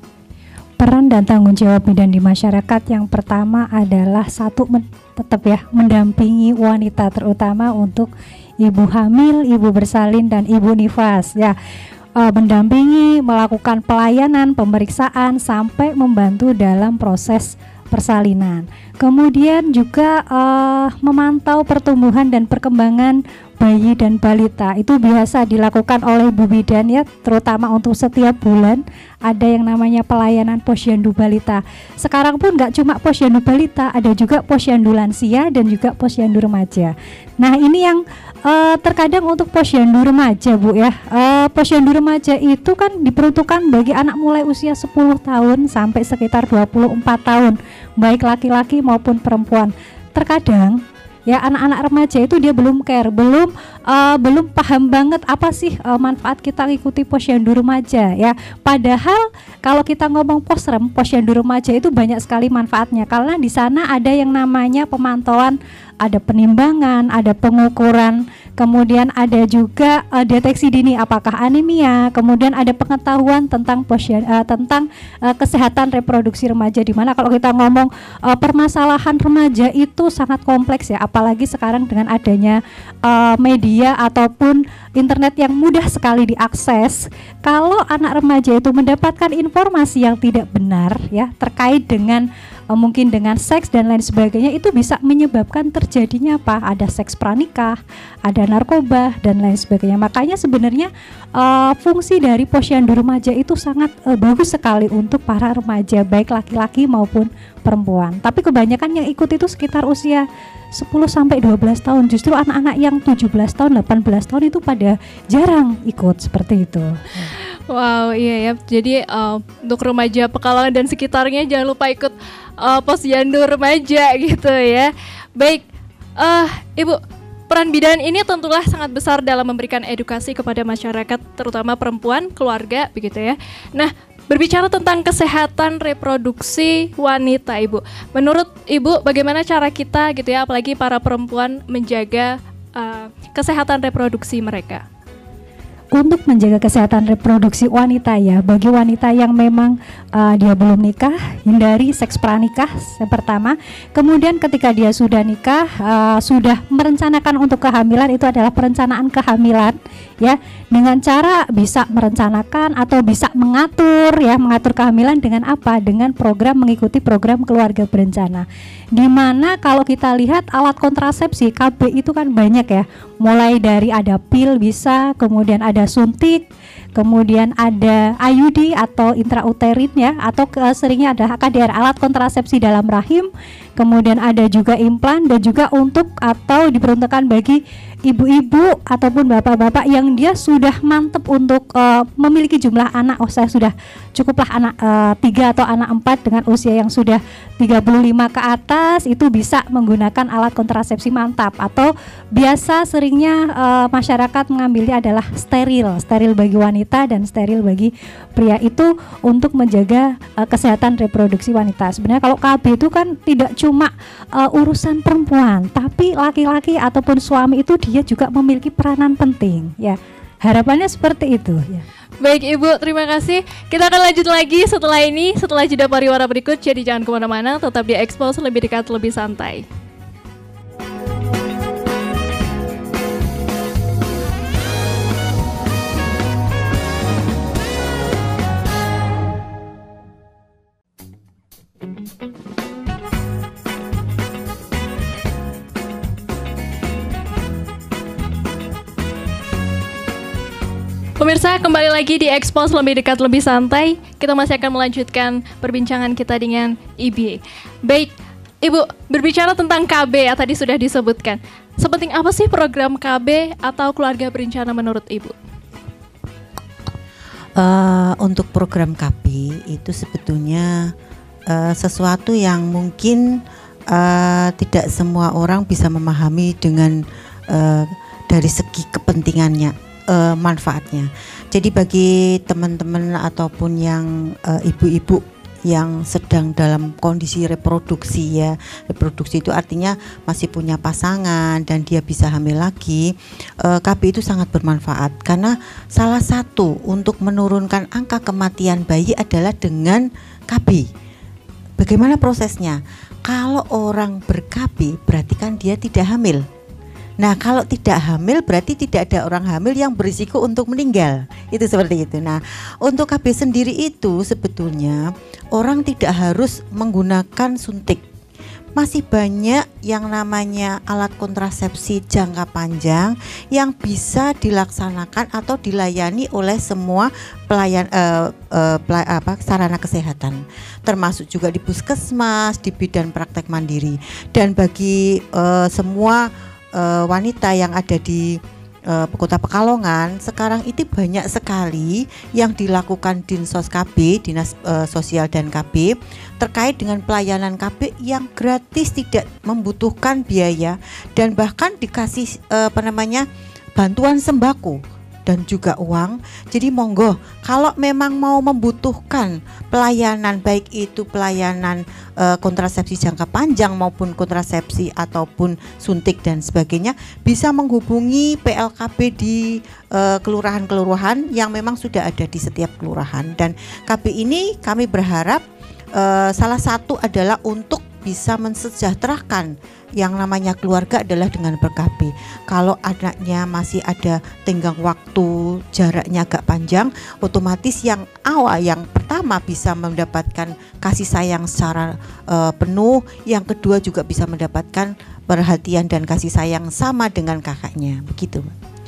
Peran dan tanggung jawab bidan di masyarakat yang pertama adalah satu, men- tetap ya mendampingi wanita, terutama untuk ibu hamil, ibu bersalin, dan ibu nifas ya, e, mendampingi, melakukan pelayanan, pemeriksaan sampai membantu dalam proses persalinan. Kemudian juga e, memantau pertumbuhan dan perkembangan bayi dan balita. Itu biasa dilakukan oleh ibu bidan ya, terutama untuk setiap bulan ada yang namanya pelayanan posyandu balita. Sekarang pun nggak cuma posyandu balita, ada juga posyandu lansia dan juga posyandu remaja. Nah ini yang uh, terkadang untuk posyandu remaja Bu ya, uh, posyandu remaja itu kan diperuntukkan bagi anak mulai usia sepuluh tahun sampai sekitar dua puluh empat tahun, baik laki-laki maupun perempuan. Terkadang ya anak-anak remaja itu dia belum care, belum uh, belum paham banget apa sih uh, manfaat kita ikuti posyandu remaja ya. Padahal kalau kita ngomong posrem, posyandu remaja itu banyak sekali manfaatnya, karena di sana ada yang namanya pemantauan, ada penimbangan, ada pengukuran, kemudian ada juga uh, deteksi dini apakah anemia, kemudian ada pengetahuan tentang posyan, uh, tentang uh, kesehatan reproduksi remaja, di mana kalau kita ngomong uh, permasalahan remaja itu sangat kompleks ya, apalagi sekarang dengan adanya uh, media ataupun internet yang mudah sekali diakses. Kalau anak remaja itu mendapatkan informasi yang tidak benar ya terkait dengan uh, mungkin dengan seks dan lain sebagainya, itu bisa menyebabkan terjadinya apa? Ada seks pranikah, ada narkoba dan lain sebagainya. Makanya sebenarnya uh, fungsi dari posyandu remaja itu sangat uh, bagus sekali untuk para remaja, baik laki-laki maupun perempuan. Tapi kebanyakan yang ikut itu sekitar usia sepuluh sampai dua belas tahun. Justru anak-anak yang tujuh belas tahun, delapan belas tahun itu pada jarang ikut seperti itu. Wow, iya ya. Jadi uh, untuk remaja Pekalongan dan sekitarnya jangan lupa ikut uh, posyandu remaja gitu ya. Baik, uh, Ibu, peran bidan ini tentulah sangat besar dalam memberikan edukasi kepada masyarakat, terutama perempuan, keluarga begitu ya. Nah, berbicara tentang kesehatan reproduksi wanita, Ibu, menurut Ibu bagaimana cara kita gitu ya, apalagi para perempuan menjaga uh, kesehatan reproduksi mereka? Untuk menjaga kesehatan reproduksi wanita ya, bagi wanita yang memang uh, dia belum nikah, hindari seks pranikah yang pertama. Kemudian ketika dia sudah nikah, uh, sudah merencanakan untuk kehamilan, itu adalah perencanaan kehamilan ya, dengan cara bisa merencanakan atau bisa mengatur ya, mengatur kehamilan dengan apa? Dengan program, mengikuti program keluarga berencana. Dimana kalau kita lihat alat kontrasepsi K B itu kan banyak ya, mulai dari ada pil bisa, kemudian ada suntik, kemudian ada I U D atau intrauterin ya, atau ke, seringnya ada H K D R, alat kontrasepsi dalam rahim, kemudian ada juga implan, dan juga untuk atau diperuntukkan bagi ibu-ibu ataupun bapak-bapak yang dia sudah mantep untuk uh, memiliki jumlah anak. Oh, saya sudah cukuplah anak uh, tiga atau anak empat dengan usia yang sudah tiga puluh lima ke atas, itu bisa menggunakan alat kontrasepsi mantap, atau biasa seringnya uh, masyarakat mengambilnya adalah steril, steril bagi wanita dan steril bagi pria, itu untuk menjaga uh, kesehatan reproduksi wanita. Sebenarnya kalau K B itu kan tidak cuma uh, urusan perempuan, tapi laki-laki ataupun suami itu dia juga memiliki peranan penting ya. Harapannya seperti itu ya. Baik Ibu, terima kasih. Kita akan lanjut lagi setelah ini, setelah jeda pariwara berikut. Jadi jangan kemana-mana, tetap di Expose, lebih dekat, lebih santai. Pemirsa, kembali lagi di Expose, lebih dekat, lebih santai. Kita masih akan melanjutkan perbincangan kita dengan I B. Baik, Ibu, berbicara tentang K B ya, tadi sudah disebutkan. Sepenting apa sih program K B atau keluarga berencana menurut Ibu? Uh, untuk program K B itu sebetulnya uh, sesuatu yang mungkin uh, tidak semua orang bisa memahami dengan uh, dari segi kepentingannya. Uh, manfaatnya. Jadi bagi teman-teman ataupun yang uh, ibu-ibu yang sedang dalam kondisi reproduksi ya, reproduksi itu artinya masih punya pasangan dan dia bisa hamil lagi, uh, K B itu sangat bermanfaat karena salah satu untuk menurunkan angka kematian bayi adalah dengan K B. Bagaimana prosesnya? Kalau orang ber-K B berarti kan dia tidak hamil. Nah, kalau tidak hamil berarti tidak ada orang hamil yang berisiko untuk meninggal. Itu seperti itu. Nah, untuk K B sendiri itu sebetulnya orang tidak harus menggunakan suntik. Masih banyak yang namanya alat kontrasepsi jangka panjang yang bisa dilaksanakan atau dilayani oleh semua pelayan uh, uh, pelay, apa, sarana kesehatan, termasuk juga di puskesmas, di bidan praktek mandiri. Dan bagi uh, semua Uh, wanita yang ada di uh, Kota Pekalongan sekarang itu banyak sekali yang dilakukan Dinsos K B, Dinas uh, Sosial dan K B, terkait dengan pelayanan K B yang gratis, tidak membutuhkan biaya dan bahkan dikasih uh, apa namanya bantuan sembako dan juga uang. Jadi monggo kalau memang mau membutuhkan pelayanan, baik itu pelayanan e, kontrasepsi jangka panjang maupun kontrasepsi ataupun suntik dan sebagainya, bisa menghubungi P L K B di e, kelurahan-kelurahan yang memang sudah ada di setiap kelurahan. Dan K B ini kami berharap e, salah satu adalah untuk bisa mensejahterakan yang namanya keluarga adalah dengan ber-K B. Kalau anaknya masih ada tenggang waktu, jaraknya agak panjang, otomatis yang awal, yang pertama bisa mendapatkan kasih sayang secara uh, penuh, yang kedua juga bisa mendapatkan perhatian dan kasih sayang sama dengan kakaknya, begitu.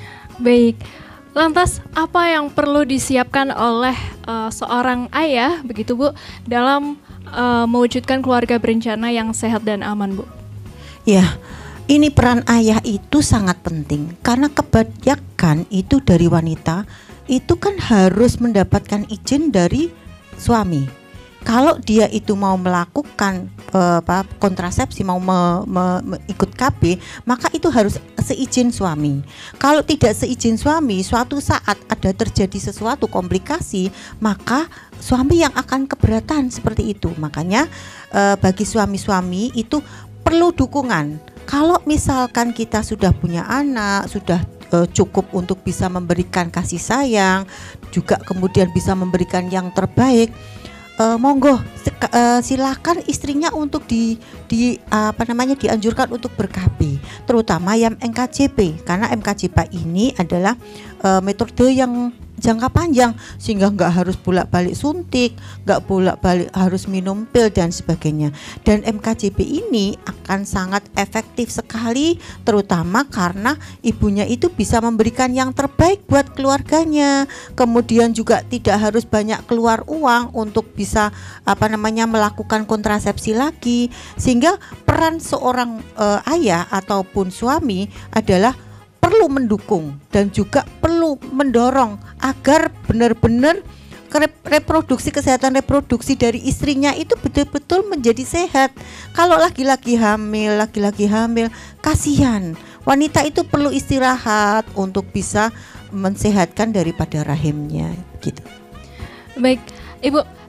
Baik. Lantas apa yang perlu disiapkan oleh uh, seorang ayah begitu Bu dalam uh, mewujudkan keluarga berencana yang sehat dan aman, Bu? Ya, ini peran ayah itu sangat penting karena kebanyakan itu dari wanita itu kan harus mendapatkan izin dari suami. Kalau dia itu mau melakukan uh, apa, kontrasepsi, mau me, me, me, ikut K B, maka itu harus seizin suami. Kalau tidak seizin suami, suatu saat ada terjadi sesuatu komplikasi, maka suami yang akan keberatan seperti itu. Makanya uh, bagi suami-suami itu perlu dukungan. Kalau misalkan kita sudah punya anak, sudah uh, cukup untuk bisa memberikan kasih sayang, juga kemudian bisa memberikan yang terbaik, Uh, monggo uh, silakan istrinya untuk di, di uh, apa namanya dianjurkan untuk ber-K B, terutama yang M K J P, karena M K J P ini adalah uh, metode yang jangka panjang sehingga nggak harus bolak-balik suntik, nggak bolak-balik harus minum pil dan sebagainya. Dan M K J P ini akan sangat efektif sekali, terutama karena ibunya itu bisa memberikan yang terbaik buat keluarganya. Kemudian juga tidak harus banyak keluar uang untuk bisa apa namanya melakukan kontrasepsi lagi, sehingga peran seorang uh, ayah ataupun suami adalah perlu mendukung dan juga perlu mendorong agar benar-benar reproduksi, kesehatan reproduksi dari istrinya itu betul-betul menjadi sehat. Kalau laki-laki hamil, laki-laki hamil, kasihan. Wanita itu perlu istirahat untuk bisa mensehatkan daripada rahimnya, gitu. Baik, Ibu,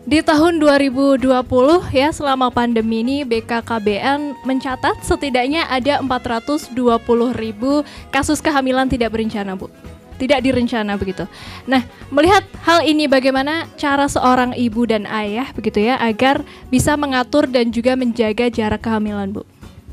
Di tahun dua ribu dua puluh ya, selama pandemi ini B K K B N mencatat setidaknya ada empat ratus dua puluh ribu kasus kehamilan tidak berencana, Bu. Tidak direncana begitu. Nah, melihat hal ini bagaimana cara seorang ibu dan ayah begitu ya agar bisa mengatur dan juga menjaga jarak kehamilan, Bu?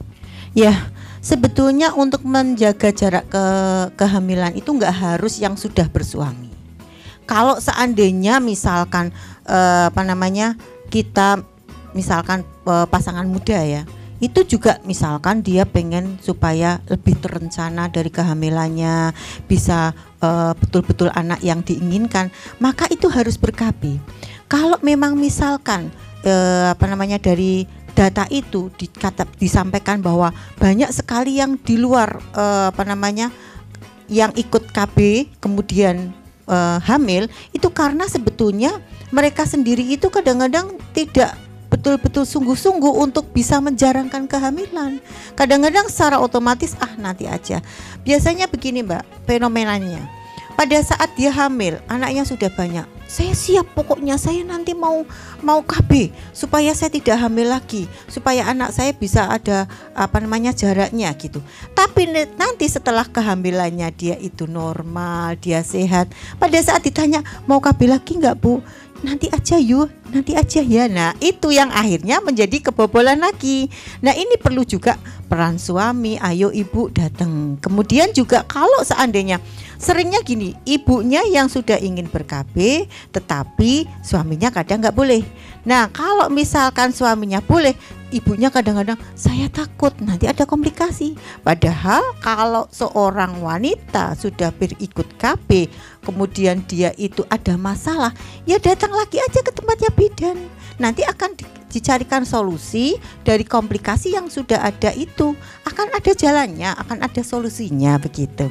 Ya, sebetulnya untuk menjaga jarak ke kehamilan itu nggak harus yang sudah bersuami. Kalau seandainya misalkan eh, apa namanya kita misalkan eh, pasangan muda ya, itu juga misalkan dia pengen supaya lebih terencana dari kehamilannya, bisa eh, betul-betul anak yang diinginkan, maka itu harus ber-K B. Kalau memang misalkan eh, apa namanya dari data itu dikata, disampaikan bahwa banyak sekali yang di luar eh, apa namanya yang ikut K B kemudian Uh, hamil, itu karena sebetulnya mereka sendiri itu kadang-kadang tidak betul-betul sungguh-sungguh untuk bisa menjarangkan kehamilan. Kadang-kadang secara otomatis ah nanti aja. Biasanya begini Mbak, fenomenanya pada saat dia hamil, anaknya sudah banyak, saya siap pokoknya, saya nanti mau mau K B supaya saya tidak hamil lagi, supaya anak saya bisa ada apa namanya jaraknya gitu. Tapi nanti setelah kehamilannya dia itu normal, dia sehat, pada saat ditanya mau K B lagi nggak Bu? Nanti aja yuk, nanti aja ya. Nah itu yang akhirnya menjadi kebobolan lagi. Nah ini perlu juga peran suami, ayo ibu datang. Kemudian juga kalau seandainya seringnya gini, ibunya yang sudah ingin ber-K B tetapi suaminya kadang nggak boleh. Nah kalau misalkan suaminya boleh, ibunya kadang-kadang saya takut nanti ada komplikasi. Padahal kalau seorang wanita sudah berikut K B kemudian dia itu ada masalah, ya datang lagi aja ke tempatnya bidan. Nanti akan dicarikan solusi dari komplikasi yang sudah ada itu. Akan ada jalannya, akan ada solusinya begitu.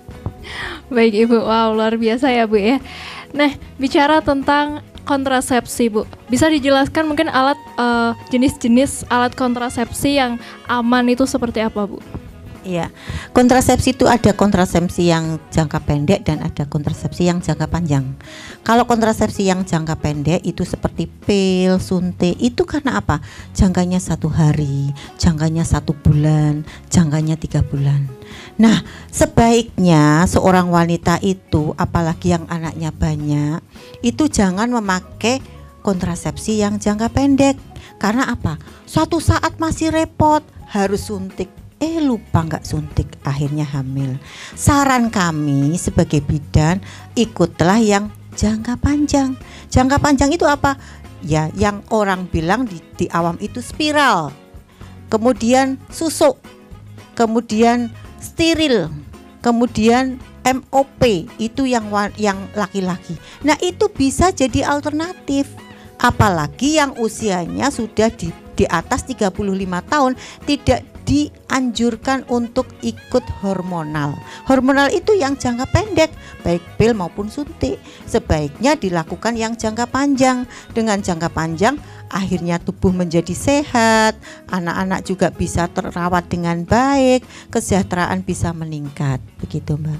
Baik Ibu, wow luar biasa ya Bu ya. Nah bicara tentang kontrasepsi Bu, bisa dijelaskan mungkin alat uh, jenis-jenis alat kontrasepsi yang aman itu seperti apa Bu? Iya, kontrasepsi itu ada kontrasepsi yang jangka pendek dan ada kontrasepsi yang jangka panjang. Kalau kontrasepsi yang jangka pendek itu seperti pil, suntik, itu karena apa? Jangkanya satu hari, jangkanya satu bulan, jangkanya tiga bulan. Nah, sebaiknya seorang wanita itu, apalagi yang anaknya banyak, itu jangan memakai kontrasepsi yang jangka pendek. Karena apa? Suatu saat masih repot, harus suntik. Eh lupa nggak suntik, akhirnya hamil. Saran kami sebagai bidan, ikutlah yang jangka panjang. Jangka panjang itu apa? Ya yang orang bilang di, di awam itu spiral, kemudian susuk, kemudian steril, kemudian M O P itu yang yang laki-laki. Nah itu bisa jadi alternatif. Apalagi yang usianya sudah di, di atas tiga puluh lima tahun, tidak dianjurkan untuk ikut hormonal. Hormonal itu yang jangka pendek, baik pil maupun suntik. Sebaiknya dilakukan yang jangka panjang. Dengan jangka panjang, akhirnya tubuh menjadi sehat, anak-anak juga bisa terawat dengan baik, kesejahteraan bisa meningkat. Begitu Mbak.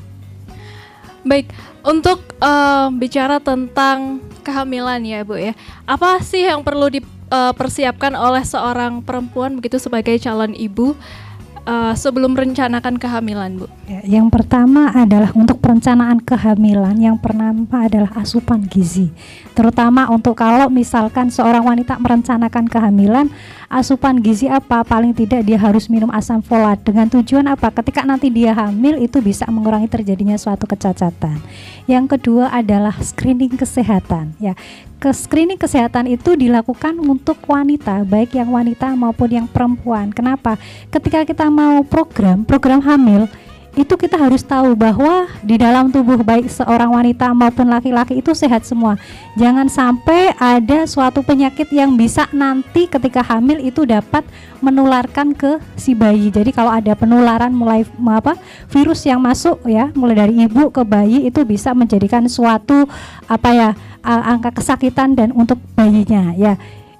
Baik, untuk uh, bicara tentang kehamilan ya Bu ya, apa sih yang perlu di Uh, persiapkan oleh seorang perempuan begitu sebagai calon ibu uh, sebelum merencanakan kehamilan Bu? Ya, yang pertama adalah untuk perencanaan kehamilan, yang pertama adalah asupan gizi. Terutama untuk kalau misalkan seorang wanita merencanakan kehamilan, asupan gizi apa? Paling tidak dia harus minum asam folat dengan tujuan apa? Ketika nanti dia hamil itu bisa mengurangi terjadinya suatu kecacatan. Yang kedua adalah screening kesehatan ya. Ke screening kesehatan itu dilakukan untuk wanita, baik yang wanita maupun yang perempuan. Kenapa? Ketika kita mau program program hamil, itu kita harus tahu bahwa di dalam tubuh baik seorang wanita maupun laki-laki itu sehat semua. Jangan sampai ada suatu penyakit yang bisa nanti ketika hamil itu dapat menularkan ke si bayi. Jadi kalau ada penularan mulai apa virus yang masuk ya, mulai dari ibu ke bayi itu bisa menjadikan suatu apa ya angka kesakitan dan untuk bayinya ya.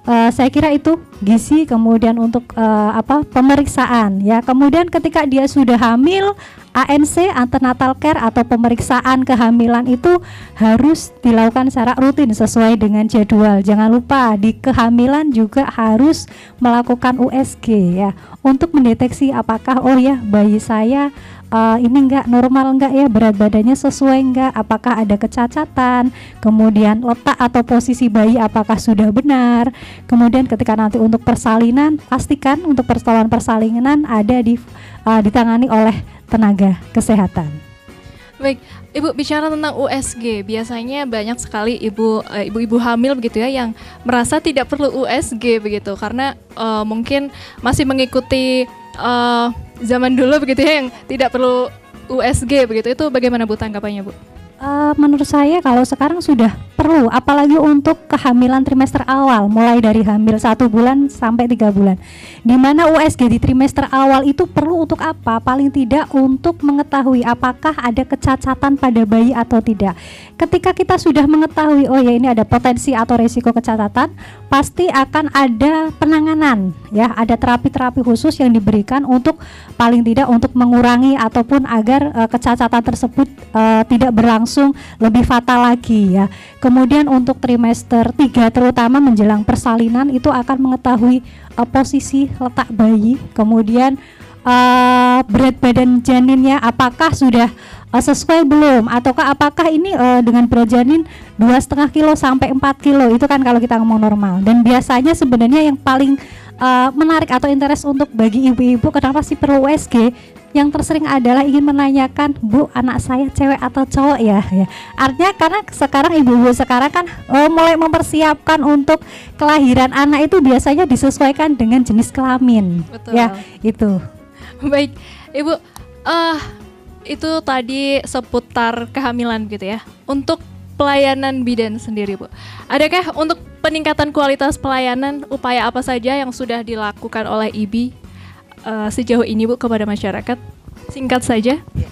uh, saya kira itu gizi, kemudian untuk uh, apa pemeriksaan ya. Kemudian ketika dia sudah hamil, A N C antenatal care atau pemeriksaan kehamilan itu harus dilakukan secara rutin sesuai dengan jadwal. Jangan lupa di kehamilan juga harus melakukan U S G ya untuk mendeteksi apakah oh ya bayi saya Uh, ini enggak normal enggak ya, berat badannya sesuai enggak, apakah ada kecacatan, kemudian letak atau posisi bayi apakah sudah benar. Kemudian ketika nanti untuk persalinan, pastikan untuk persoalan persalinan ada di uh, ditangani oleh tenaga kesehatan. Baik, Ibu, bicara tentang U S G, biasanya banyak sekali ibu uh, ibu-ibu hamil begitu ya yang merasa tidak perlu U S G begitu karena uh, mungkin masih mengikuti uh, zaman dulu begitu ya yang tidak perlu U S G begitu. Itu bagaimana Bu tanggapannya, Bu? Uh, menurut saya kalau sekarang sudah perlu, apalagi untuk kehamilan trimester awal, mulai dari hamil satu bulan sampai tiga bulan, di mana U S G di trimester awal itu perlu untuk apa? Paling tidak untuk mengetahui apakah ada kecacatan pada bayi atau tidak. Ketika kita sudah mengetahui oh ya ini ada potensi atau resiko kecacatan, pasti akan ada penanganan ya, ada terapi-terapi khusus yang diberikan untuk paling tidak untuk mengurangi ataupun agar uh, kecacatan tersebut uh, tidak berlangsung lebih fatal lagi ya. Kemudian untuk trimester tiga terutama menjelang persalinan itu akan mengetahui uh, posisi letak bayi, kemudian uh, berat badan janinnya apakah sudah uh, sesuai belum, ataukah apakah ini uh, dengan berat janin dua setengah kilo sampai empat kilo, itu kan kalau kita ngomong normal. Dan biasanya sebenarnya yang paling uh, menarik atau interest untuk bagi ibu-ibu kenapa sih perlu U S G, yang tersering adalah ingin menanyakan, Bu, anak saya cewek atau cowok ya, ya. Artinya karena sekarang ibu-ibu sekarang kan oh, mulai mempersiapkan untuk kelahiran anak itu biasanya disesuaikan dengan jenis kelamin. Betul. Ya, itu. Baik, Ibu, uh, itu tadi seputar kehamilan gitu ya. Untuk pelayanan bidan sendiri, Bu, adakah untuk peningkatan kualitas pelayanan upaya apa saja yang sudah dilakukan oleh I B I Uh, sejauh ini, Bu, kepada masyarakat? Singkat saja.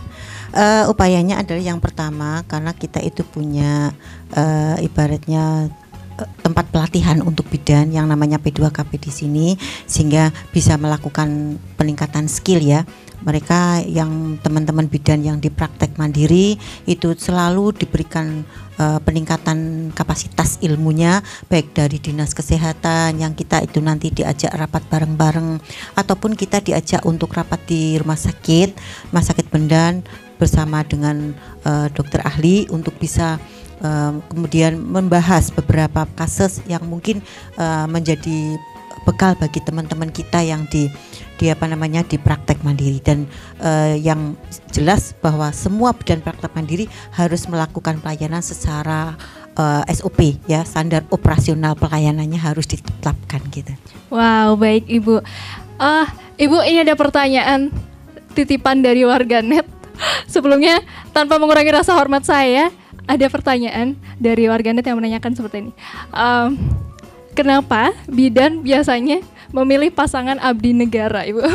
Uh, upayanya adalah yang pertama karena kita itu punya uh, ibaratnya uh, tempat pelatihan untuk bidan yang namanya P dua K P di sini, sehingga bisa melakukan peningkatan skill ya. Mereka yang teman-teman bidan yang di praktek mandiri itu selalu diberikan uh, peningkatan kapasitas ilmunya, baik dari dinas kesehatan yang kita itu nanti diajak rapat bareng-bareng, ataupun kita diajak untuk rapat di rumah sakit, rumah sakit Bendan bersama dengan uh, dokter ahli untuk bisa uh, kemudian membahas beberapa kasus yang mungkin uh, menjadi bekal bagi teman-teman kita yang di di apa namanya di praktek mandiri. Dan uh, yang jelas bahwa semua bidan praktek mandiri harus melakukan pelayanan secara uh, S O P ya, standar operasional pelayanannya harus ditetapkan gitu. Wow, baik Ibu. Uh, Ibu, ini ada pertanyaan titipan dari warganet. Sebelumnya, tanpa mengurangi rasa hormat saya, ada pertanyaan dari warganet yang menanyakan seperti ini. Um, Kenapa bidan biasanya memilih pasangan abdi negara, Ibu?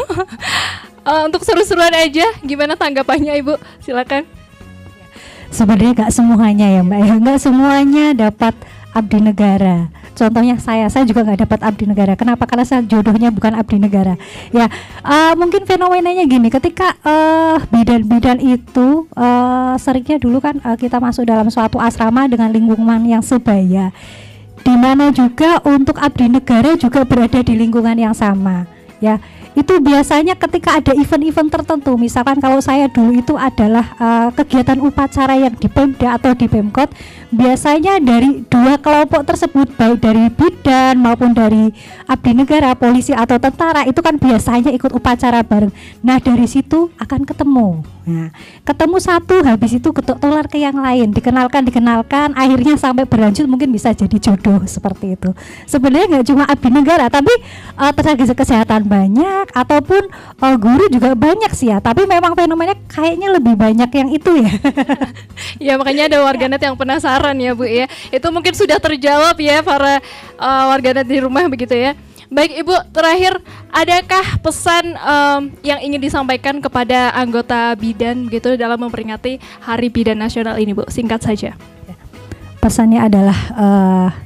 uh, untuk seru-seruan aja, gimana tanggapannya, Ibu? Silakan. Sebenarnya nggak semuanya ya, Mbak ya, nggak semuanya dapat abdi negara. Contohnya saya, saya juga nggak dapat abdi negara. Kenapa? Karena saya jodohnya bukan abdi negara. Ya, uh, mungkin fenomenanya gini, ketika uh, bidan-bidan itu uh, seringnya dulu kan uh, kita masuk dalam suatu asrama dengan lingkungan yang sebaya, di mana juga untuk abdi negara juga berada di lingkungan yang sama ya. Itu biasanya ketika ada event-event tertentu, misalkan kalau saya dulu itu adalah uh, kegiatan upacara yang di Pemda atau di Pemkot, biasanya dari dua kelompok tersebut, baik dari bidan maupun dari abdi negara, polisi atau tentara, itu kan biasanya ikut upacara bareng. Nah, dari situ akan ketemu. Nah, ketemu satu, habis itu ketuk tular ke yang lain, dikenalkan, dikenalkan, akhirnya sampai berlanjut mungkin bisa jadi jodoh seperti itu. Sebenarnya nggak cuma abdi negara, tapi uh, tenaga kesehatan banyak, ataupun uh, guru juga banyak sih ya. Tapi memang fenomenanya kayaknya lebih banyak yang itu ya. Ya, makanya ada warganet yang penasaran ya, Bu ya. Itu mungkin sudah terjawab ya para uh, warganet di rumah begitu ya. Baik Ibu, terakhir adakah pesan um, yang ingin disampaikan kepada anggota bidan gitu dalam memperingati Hari Bidan Nasional ini, Bu? Singkat saja. Pesannya adalah uh,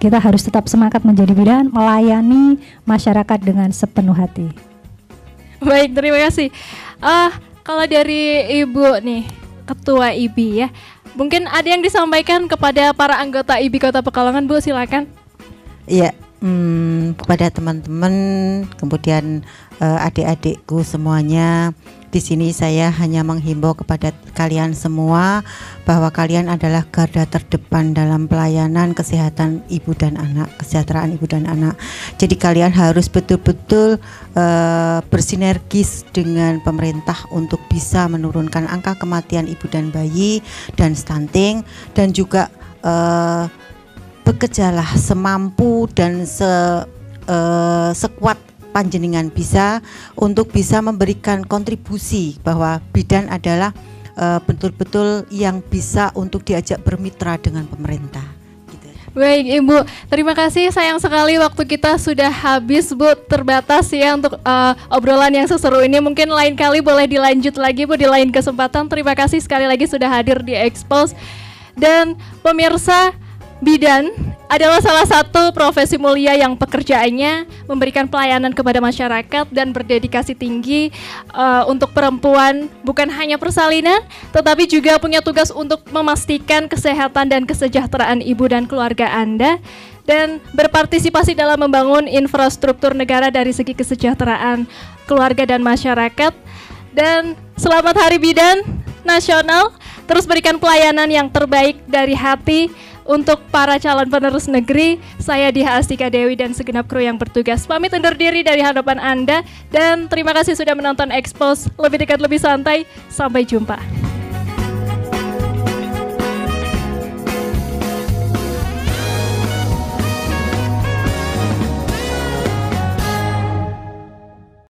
kita harus tetap semangat menjadi bidan, melayani masyarakat dengan sepenuh hati. Baik, terima kasih. Uh, kalau dari Ibu nih, Ketua I B I ya, mungkin ada yang disampaikan kepada para anggota I B I Kota Pekalongan, Bu, silakan. Iya, hmm, kepada teman-teman, kemudian uh, adik-adikku semuanya. Di sini saya hanya menghimbau kepada kalian semua bahwa kalian adalah garda terdepan dalam pelayanan kesehatan ibu dan anak, kesejahteraan ibu dan anak. Jadi kalian harus betul-betul uh, bersinergis dengan pemerintah untuk bisa menurunkan angka kematian ibu dan bayi dan stunting, dan juga uh, bekerjalah semampu dan se, uh, sekuat panjenengan bisa untuk bisa memberikan kontribusi bahwa bidan adalah uh, betul-betul yang bisa untuk diajak bermitra dengan pemerintah. Gitu. Baik Ibu, terima kasih. Sayang sekali waktu kita sudah habis, Bu, terbatas ya untuk uh, obrolan yang seseru ini. Mungkin lain kali boleh dilanjut lagi, Bu, di lain kesempatan. Terima kasih sekali lagi sudah hadir di Expose. Dan pemirsa, bidan adalah salah satu profesi mulia yang pekerjaannya memberikan pelayanan kepada masyarakat dan berdedikasi tinggi uh, untuk perempuan, bukan hanya persalinan, tetapi juga punya tugas untuk memastikan kesehatan dan kesejahteraan ibu dan keluarga Anda, dan berpartisipasi dalam membangun infrastruktur negara dari segi kesejahteraan keluarga dan masyarakat. Dan selamat Hari Bidan Nasional, terus berikan pelayanan yang terbaik dari hati untuk para calon penerus negeri. Saya Diah Astika Dewi dan segenap kru yang bertugas pamit undur diri dari hadapan Anda, dan terima kasih sudah menonton Expose. Lebih dekat, lebih santai. Sampai jumpa.